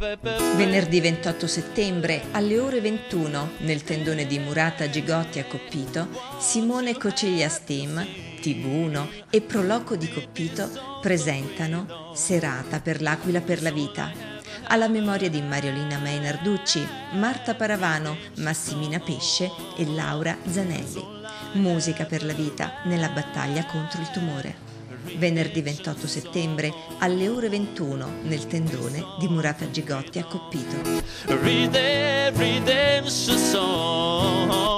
Venerdì 28 settembre alle ore 21 nel tendone di Murata Gigotti a Coppito, Simone Cociglia Steam, TV1 e Proloco di Coppito presentano Serata per l'Aquila per la Vita. Alla memoria di Mariolina Mainarducci, Marta Paravano, Massimina Pesce e Laura Zanelli. Musica per la vita nella battaglia contro il tumore. Venerdì 28 settembre alle ore 21 nel tendone di Murata Gigotti a Coppito.